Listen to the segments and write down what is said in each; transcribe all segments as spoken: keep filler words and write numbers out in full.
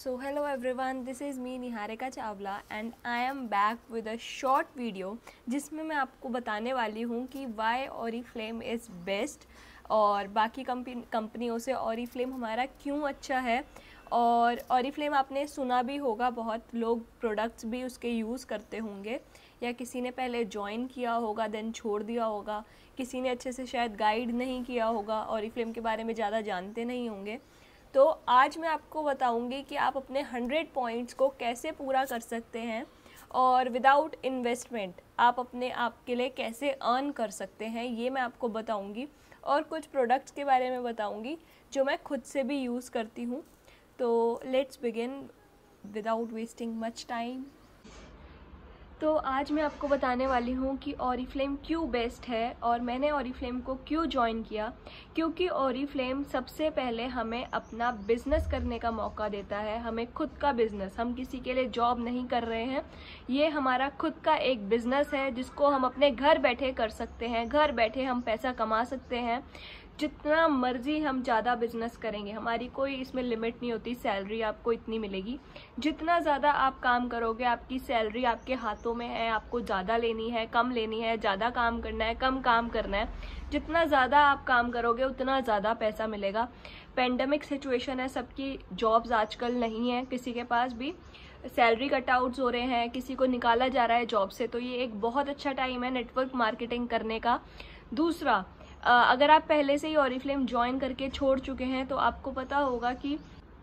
So hello everyone, this is me Niharika Chawla and I am back with a short video जिसमें मैं आपको बताने वाली हूँ कि why Oriflame is best और बाकी कंपनियों से Oriflame हमारा क्यों अच्छा है। और Oriflame आपने सुना भी होगा, बहुत लोग प्रोडक्ट्स भी उसके यूज़ करते होंगे या किसी ने पहले ज्वाइन किया होगा देन छोड़ दिया होगा, किसी ने अच्छे से शायद गाइड नहीं किया होगा, Oriflame के बारे में ज़्यादा जानते नहीं होंगे। तो आज मैं आपको बताऊंगी कि आप अपने हंड्रेड पॉइंट्स को कैसे पूरा कर सकते हैं और विदाउट इन्वेस्टमेंट आप अपने आप के लिए कैसे अर्न कर सकते हैं, ये मैं आपको बताऊंगी। और कुछ प्रोडक्ट्स के बारे में बताऊंगी जो मैं खुद से भी यूज़ करती हूँ। तो let's begin without wasting much time. तो आज मैं आपको बताने वाली हूँ कि Oriflame क्यों बेस्ट है और मैंने Oriflame को क्यों ज्वाइन किया। क्योंकि Oriflame सबसे पहले हमें अपना बिज़नेस करने का मौका देता है, हमें खुद का बिज़नेस, हम किसी के लिए जॉब नहीं कर रहे हैं, ये हमारा खुद का एक बिज़नेस है जिसको हम अपने घर बैठे कर सकते हैं। घर बैठे हम पैसा कमा सकते हैं, जितना मर्जी हम ज़्यादा बिजनेस करेंगे, हमारी कोई इसमें लिमिट नहीं होती। सैलरी आपको इतनी मिलेगी, जितना ज़्यादा आप काम करोगे आपकी सैलरी आपके हाथों में है। आपको ज़्यादा लेनी है, कम लेनी है, ज़्यादा काम करना है, कम काम करना है। जितना ज़्यादा आप काम करोगे उतना ज़्यादा पैसा मिलेगा। पेंडेमिक सिचुएशन है, सबकी जॉब्स आजकल नहीं है, किसी के पास भी सैलरी कटआउट्स हो रहे हैं, किसी को निकाला जा रहा है जॉब से। तो ये एक बहुत अच्छा टाइम है नेटवर्क मार्केटिंग करने का। दूसरा, अगर आप पहले से ही Oriflame ज्वाइन करके छोड़ चुके हैं तो आपको पता होगा कि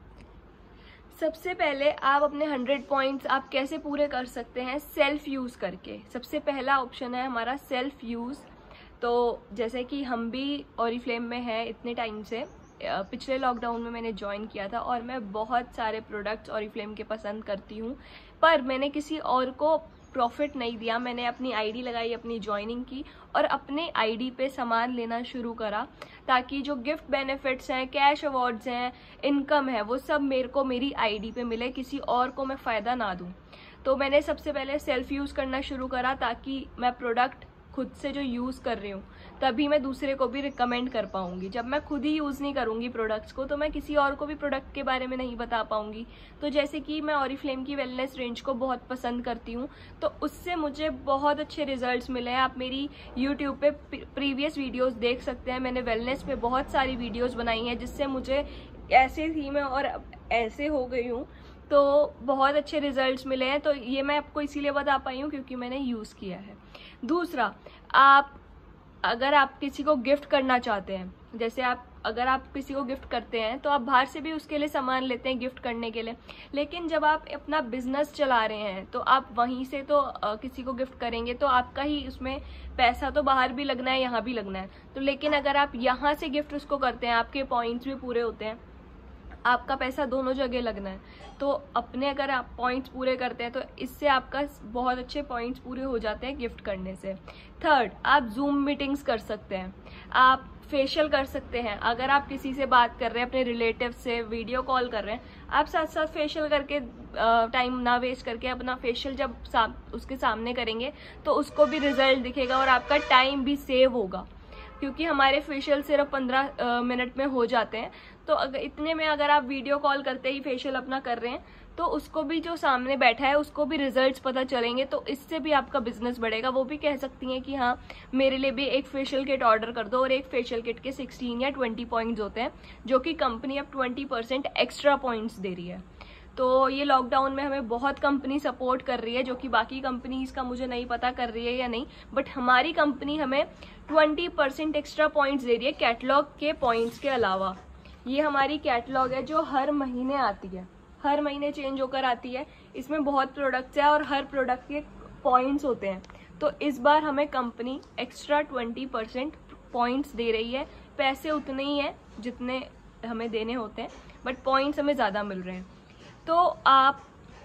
सबसे पहले आप अपने हंड्रेड पॉइंट्स आप कैसे पूरे कर सकते हैं, सेल्फ यूज़ करके। सबसे पहला ऑप्शन है हमारा सेल्फ यूज़। तो जैसे कि हम भी Oriflame में हैं इतने टाइम से, पिछले लॉकडाउन में मैंने ज्वाइन किया था और मैं बहुत सारे प्रोडक्ट्स Oriflame के पसंद करती हूँ, पर मैंने किसी और को प्रॉफिट नहीं दिया। मैंने अपनी आईडी लगाई, अपनी ज्वाइनिंग की और अपने आईडी पे सामान लेना शुरू करा, ताकि जो गिफ्ट बेनिफिट्स हैं, कैश अवार्ड्स हैं, इनकम है, वो सब मेरे को मेरी आईडी पे मिले, किसी और को मैं फ़ायदा ना दूं। तो मैंने सबसे पहले सेल्फ यूज़ करना शुरू करा, ताकि मैं प्रोडक्ट खुद से जो यूज़ कर रही हूँ तभी मैं दूसरे को भी रिकमेंड कर पाऊंगी। जब मैं खुद ही यूज़ नहीं करूँगी प्रोडक्ट्स को तो मैं किसी और को भी प्रोडक्ट के बारे में नहीं बता पाऊंगी। तो जैसे कि मैं Oriflame की वेलनेस रेंज को बहुत पसंद करती हूँ, तो उससे मुझे बहुत अच्छे रिजल्ट्स मिले हैं। आप मेरी यूट्यूब पे प्रीवियस वीडियोज़ देख सकते हैं, मैंने वेलनेस पे बहुत सारी वीडियोज़ बनाई हैं, जिससे मुझे ऐसे थी मैं और ऐसे हो गई हूँ, तो बहुत अच्छे रिजल्ट्स मिले हैं। तो ये मैं आपको इसीलिए बता पाई हूँ क्योंकि मैंने यूज़ किया है। दूसरा, आप अगर आप किसी को गिफ्ट करना चाहते हैं, जैसे आप अगर आप किसी को गिफ्ट करते हैं तो आप बाहर से भी उसके लिए सामान लेते हैं गिफ्ट करने के लिए, लेकिन जब आप अपना बिजनेस चला रहे हैं तो आप वहीं से तो आ, किसी को गिफ्ट करेंगे तो आपका ही उसमें पैसा तो बाहर भी लगना है, यहाँ भी लगना है। तो लेकिन अगर आप यहाँ से गिफ्ट उसको करते हैं, आपके पॉइंट्स भी पूरे होते हैं, आपका पैसा दोनों जगह लगना है। तो अपने अगर आप पॉइंट्स पूरे करते हैं तो इससे आपका बहुत अच्छे पॉइंट्स पूरे हो जाते हैं गिफ्ट करने से। थर्ड, आप जूम मीटिंग्स कर सकते हैं, आप फेशियल कर सकते हैं। अगर आप किसी से बात कर रहे हैं, अपने रिलेटिव से वीडियो कॉल कर रहे हैं, आप साथ साथ फेशियल करके टाइम ना वेस्ट करके अपना फेशियल जब सा, उसके सामने करेंगे तो उसको भी रिजल्ट दिखेगा और आपका टाइम भी सेव होगा, क्योंकि हमारे फेशियल सिर्फ पंद्रह मिनट में हो जाते हैं। तो अगर इतने में अगर आप वीडियो कॉल करते ही फेशियल अपना कर रहे हैं तो उसको भी, जो सामने बैठा है, उसको भी रिजल्ट्स पता चलेंगे, तो इससे भी आपका बिजनेस बढ़ेगा। वो भी कह सकती हैं कि हाँ मेरे लिए भी एक फेशियल किट ऑर्डर कर दो, और एक फेशियल किट के सिक्सटीन या ट्वेंटी पॉइंट्स होते हैं, जो कि कंपनी अब ट्वेंटी परसेंट एक्स्ट्रा पॉइंट्स दे रही है। तो ये लॉकडाउन में हमें बहुत कंपनी सपोर्ट कर रही है, जो कि बाकी कंपनीज का मुझे नहीं पता कर रही है या नहीं, बट हमारी कंपनी हमें ट्वेंटी परसेंट एक्स्ट्रा पॉइंट्स दे रही है कैटलॉग के पॉइंट्स के अलावा। ये हमारी कैटलॉग है जो हर महीने आती है, हर महीने चेंज होकर आती है। इसमें बहुत प्रोडक्ट्स है और हर प्रोडक्ट के पॉइंट्स होते हैं। तो इस बार हमें company extra twenty percent points दे रही है। पैसे उतने ही हैं जितने हमें देने होते हैं, बट पॉइंट्स हमें ज़्यादा मिल रहे हैं। तो आप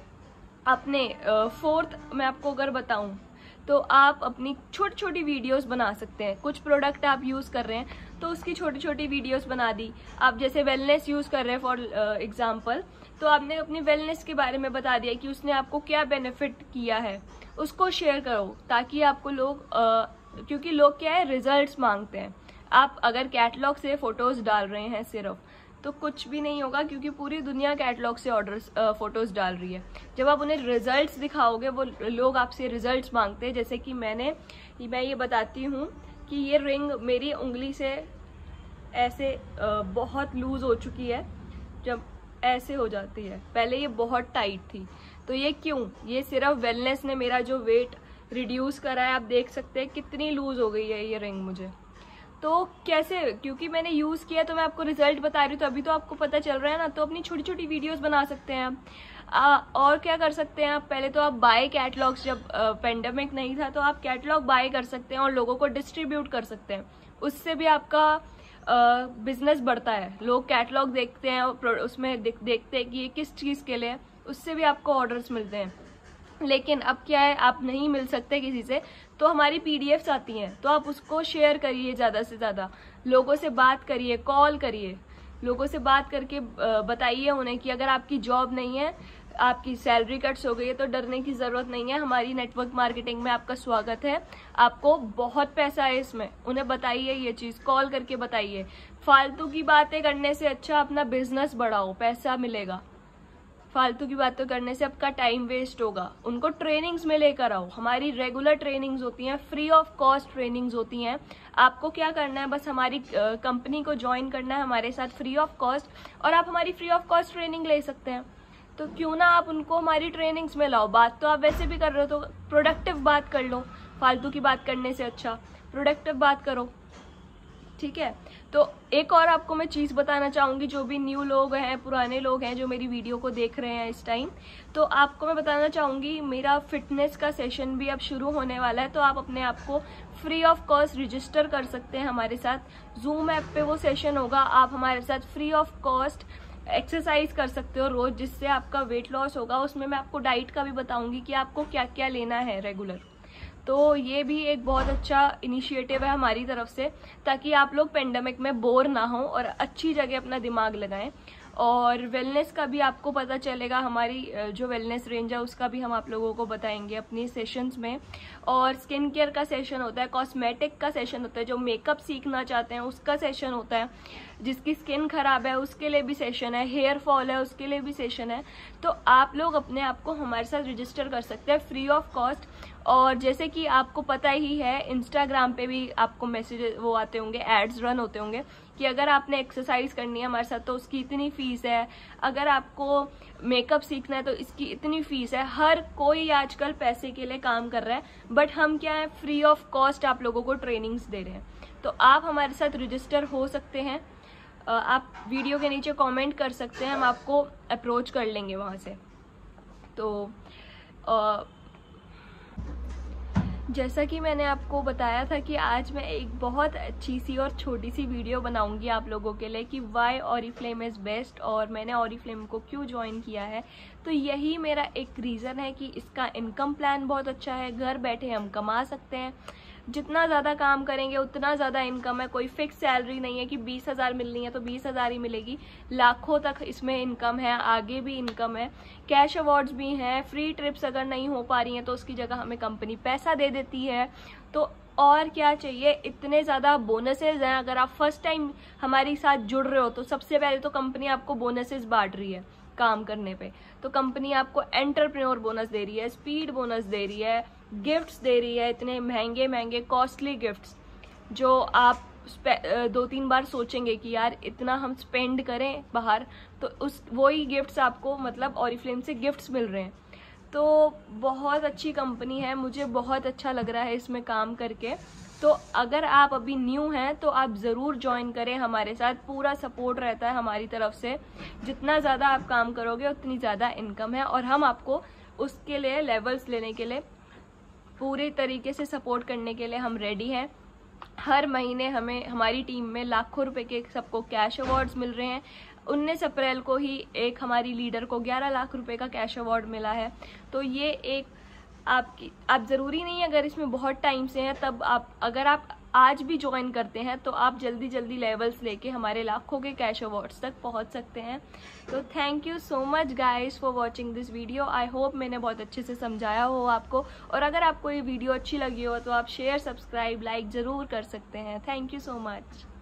अपने फोर्थ मैं आपको अगर बताऊं तो आप अपनी छोटी छोटी वीडियोस बना सकते हैं। कुछ प्रोडक्ट आप यूज़ कर रहे हैं तो उसकी छोटी छोटी वीडियोस बना दी। आप जैसे वेलनेस यूज़ कर रहे हैं फॉर एग्जांपल, तो आपने अपनी वेलनेस के बारे में बता दिया कि उसने आपको क्या बेनिफिट किया है, उसको शेयर करो, ताकि आपको लोग uh, क्योंकि लोग क्या है, रिजल्ट्स मांगते हैं। आप अगर कैटलॉग से फोटोज डाल रहे हैं सिर्फ, तो कुछ भी नहीं होगा, क्योंकि पूरी दुनिया कैटलॉग से ऑर्डर्स फोटोज़ डाल रही है। जब आप उन्हें रिजल्ट्स दिखाओगे, वो लोग आपसे रिजल्ट्स मांगते हैं। जैसे कि मैंने मैं ये बताती हूँ कि ये रिंग मेरी उंगली से ऐसे बहुत लूज़ हो चुकी है, जब ऐसे हो जाती है। पहले ये बहुत टाइट थी। तो ये क्यों? ये सिर्फ वेलनेस ने मेरा जो वेट रिड्यूस करा है। आप देख सकते हैं कितनी लूज़ हो गई है ये रिंग मुझे। तो कैसे? क्योंकि मैंने यूज़ किया तो मैं आपको रिजल्ट बता रही हूँ, तो अभी तो आपको पता चल रहा है ना। तो अपनी छोटी छोटी वीडियोस बना सकते हैं आप। आ, और क्या कर सकते हैं आप? पहले तो आप बाय कैटलॉग्स, जब पेंडेमिक नहीं था तो आप कैटलॉग बाय कर सकते हैं और लोगों को डिस्ट्रीब्यूट कर सकते हैं। उससे भी आपका बिजनेस uh, बढ़ता है। लोग कैटलॉग देखते हैं और उसमें देख, देखते हैं कि ये किस चीज़ के लिए है, उससे भी आपको ऑर्डर्स मिलते हैं। लेकिन अब क्या है, आप नहीं मिल सकते किसी से, तो हमारी पीडीएफ्स आती हैं, तो आप उसको शेयर करिए ज़्यादा से ज़्यादा, लोगों से बात करिए, कॉल करिए, लोगों से बात करके बताइए उन्हें कि अगर आपकी जॉब नहीं है, आपकी सैलरी कट्स हो गई है, तो डरने की ज़रूरत नहीं है। हमारी नेटवर्क मार्केटिंग में आपका स्वागत है, आपको बहुत पैसा है इसमें। उन्हें बताइए ये चीज़, कॉल करके बताइए। फालतू की बातें करने से अच्छा अपना बिजनेस बढ़ाओ, पैसा मिलेगा। फालतू की बातें करने से आपका टाइम वेस्ट होगा। उनको ट्रेनिंग्स में लेकर आओ। हमारी रेगुलर ट्रेनिंग्स होती हैं, फ्री ऑफ कॉस्ट ट्रेनिंग्स होती हैं। आपको क्या करना है, बस हमारी कंपनी को ज्वाइन करना है हमारे साथ फ्री ऑफ कॉस्ट, और आप हमारी फ्री ऑफ कॉस्ट ट्रेनिंग ले सकते हैं। तो क्यों ना आप उनको हमारी ट्रेनिंग्स में लाओ। बात तो आप वैसे भी कर रहे हो, तो प्रोडक्टिव बात कर लो। फालतू की बात करने से अच्छा प्रोडक्टिव बात करो, ठीक है। तो एक और आपको मैं चीज़ बताना चाहूँगी, जो भी न्यू लोग हैं, पुराने लोग हैं जो मेरी वीडियो को देख रहे हैं इस टाइम, तो आपको मैं बताना चाहूँगी मेरा फिटनेस का सेशन भी अब शुरू होने वाला है। तो आप अपने आप को फ्री ऑफ कॉस्ट रजिस्टर कर सकते हैं हमारे साथ। जूम ऐप पे वो सेशन होगा, आप हमारे साथ फ्री ऑफ कॉस्ट एक्सरसाइज कर सकते हो रोज, जिससे आपका वेट लॉस होगा। उसमें मैं आपको डाइट का भी बताऊंगी कि आपको क्या क्या लेना है रेगुलर। तो ये भी एक बहुत अच्छा इनिशिएटिव है हमारी तरफ से, ताकि आप लोग पेंडेमिक में बोर ना हो और अच्छी जगह अपना दिमाग लगाएं। और वेलनेस का भी आपको पता चलेगा, हमारी जो वेलनेस रेंज है उसका भी हम आप लोगों को बताएंगे अपनी सेशंस में। और स्किन केयर का सेशन होता है, कॉस्मेटिक का सेशन होता है, जो मेकअप सीखना चाहते हैं उसका सेशन होता है, जिसकी स्किन खराब है उसके लिए भी सेशन है, हेयर फॉल है उसके लिए भी सेशन है। तो आप लोग अपने आप को हमारे साथ रजिस्टर कर सकते हैं फ्री ऑफ कॉस्ट। और जैसे कि आपको पता ही है, इंस्टाग्राम पे भी आपको मैसेज वो आते होंगे, एड्स रन होते होंगे कि अगर आपने एक्सरसाइज करनी है हमारे साथ तो उसकी इतनी फीस है, अगर आपको मेकअप सीखना है तो इसकी इतनी फीस है। हर कोई आजकल पैसे के लिए काम कर रहा है, बट हम क्या है, फ्री ऑफ कॉस्ट आप लोगों को ट्रेनिंग्स दे रहे हैं। तो आप हमारे साथ रजिस्टर हो सकते हैं। आप वीडियो के नीचे कमेंट कर सकते हैं, हम आपको अप्रोच कर लेंगे वहाँ से। तो आ, जैसा कि मैंने आपको बताया था कि आज मैं एक बहुत अच्छी सी और छोटी सी वीडियो बनाऊंगी आप लोगों के लिए कि वाई ऑरिफ्लेम इज़ बेस्ट, और मैंने ऑरिफ्लेम को क्यों ज्वाइन किया है। तो यही मेरा एक रीज़न है कि इसका इनकम प्लान बहुत अच्छा है, घर बैठे हम कमा सकते हैं। जितना ज़्यादा काम करेंगे उतना ज़्यादा इनकम है। कोई फिक्स सैलरी नहीं है कि बीस हज़ार मिलनी है तो बीस हज़ार ही मिलेगी, लाखों तक इसमें इनकम है, आगे भी इनकम है। कैश अवार्ड्स भी हैं, फ्री ट्रिप्स अगर नहीं हो पा रही हैं तो उसकी जगह हमें कंपनी पैसा दे देती है। तो और क्या चाहिए, इतने ज़्यादा बोनसेज हैं। अगर आप फर्स्ट टाइम हमारे साथ जुड़ रहे हो तो सबसे पहले तो कंपनी आपको बोनसेज बांट रही है काम करने पे। तो कंपनी आपको एंटरप्रेन्योर बोनस दे रही है, स्पीड बोनस दे रही है, गिफ्ट्स दे रही है, इतने महंगे महंगे कॉस्टली गिफ्ट्स जो आप दो तीन बार सोचेंगे कि यार इतना हम स्पेंड करें बाहर, तो उस वही गिफ्ट्स आपको मतलब ऑरिफ्लेम से गिफ्ट्स मिल रहे हैं। तो बहुत अच्छी कंपनी है, मुझे बहुत अच्छा लग रहा है इसमें काम करके। तो अगर आप अभी न्यू हैं तो आप ज़रूर ज्वाइन करें हमारे साथ, पूरा सपोर्ट रहता है हमारी तरफ से। जितना ज़्यादा आप काम करोगे उतनी ज़्यादा इनकम है, और हम आपको उसके लिए लेवल्स लेने के लिए पूरे तरीके से सपोर्ट करने के लिए हम रेडी हैं। हर महीने हमें हमारी टीम में लाखों रुपए के सबको कैश अवार्ड्स मिल रहे हैं। उन्नीस अप्रैल को ही एक हमारी लीडर को ग्यारह लाख रुपए का कैश अवार्ड मिला है। तो ये एक आपकी आप ज़रूरी नहीं है अगर इसमें बहुत टाइम से हैं तब आप, अगर आप आज भी ज्वाइन करते हैं तो आप जल्दी जल्दी लेवल्स लेके हमारे लाखों के कैश अवार्ड्स तक पहुंच सकते हैं। तो thank you so much guys for watching this video. I hope मैंने बहुत अच्छे से समझाया हो आपको, और अगर आपको ये वीडियो अच्छी लगी हो तो आप शेयर, सब्सक्राइब, लाइक ज़रूर कर सकते हैं। Thank you so much.